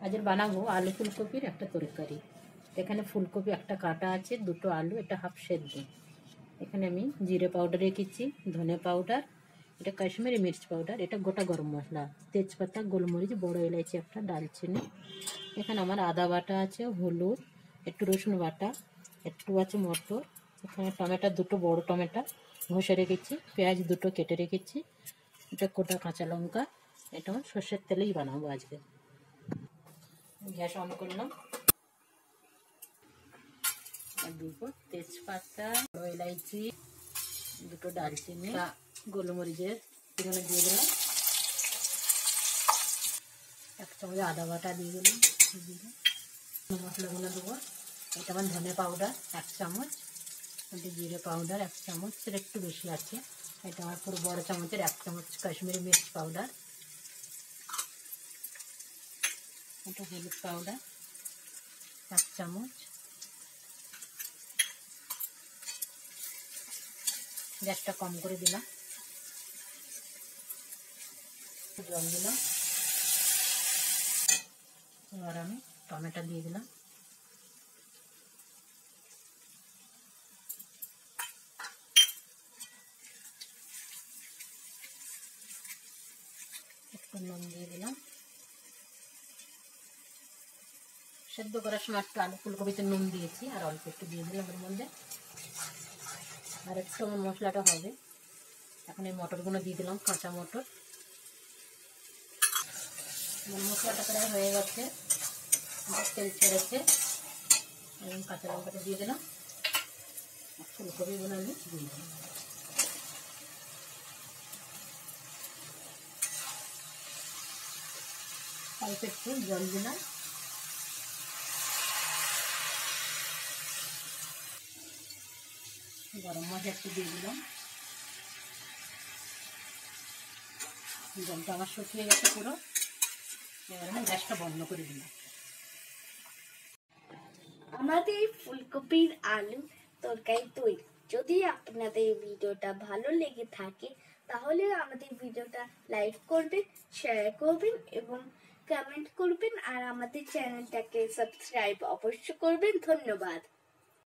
আজ বানাবো আলু ফুলকপির একটা তরকারি। এখানে ফুলকপি একটা কাটা আছে, দুটো আলু, এটা হাফ সেদ্ধ। এখানে আমি জিরে পাউডার রেখেছি, ধনে পাউডার, এটা কাশ্মীরি মির্চ পাউডার, এটা গোটা গরম মশলা, তেজপাতা, গোলমরিচ, বড় এলাচি একটা, দালচিনি। এখানে আমার আদা বাটা আছে, হলুদ, একটু রসুন বাটা, একটু আছে মটর। এখানে টমেটো, দুটো বড় টমেটো ঘষে রেখেছি, পেঁয়াজ দুটো কেটে রেখেছি, এটা গোটা কাঁচা লঙ্কা। এটা আমার সর্ষের তেলেই বানাবো আজকে। গ্যাস অন করলাম, দুটো তেজপাতা, বড় এলাইচি, দুটো দালচিনি, গোলমরিচের এখানে দিয়ে দিলাম, এক চামচ আদা বাটা দিয়ে দিলাম, মশলাগুলো দেবো। এটা আমার ধনে পাউডার 1 চামচ, এটা জিরে পাউডার 1 চামচ, সেটা একটু বেশি আছে। এটা আমার পুরো বড় চামচের 1 চামচ কাশ্মীরি মির্চ পাউডার, এটা হলুদ পাউডার 1 চামচ। গ্যাসটা কম করে দিলাম, জল দিলাম। এবার আমি টমেটো দিয়ে দিলাম, একটু নুন দিয়ে দিলাম। সেদ্ধ করার সময় একটু আলু ফুলকপিতে নুন দিয়েছি, আর অল্প একটু দিয়ে দিলাম এর মধ্যে। আর একটু আমার মশলাটা হবে। এখন এই মটরগুলো দিয়ে দিলাম, কাঁচা মটর। মশলাটা প্রায় হয়ে গেছে, তেল ছেড়েছে। এবং কাঁচা লঙ্কাটা দিয়ে দিলাম, ফুলকপিগুলো আমি দিয়ে দিলাম। অল্প একটু জল দিলাম, গরম মশলা একটু দিয়ে দিলাম। জলটা আমার শুকিয়ে গেছে পুরো। এবার আমি গ্যাসটা বন্ধ করে দিলাম। আমাদের ফুলকপির আলু তরকারি তৈরি। যদি আপনাদের ভিডিওটা ভালো লেগে থাকে তাহলে আমাদের ভিডিওটা লাইক করবেন, শেয়ার করবেন এবং কমেন্ট করবেন, আর আমাদের চ্যানেলটাকে সাবস্ক্রাইব অবশ্যই করবেন। ধন্যবাদ।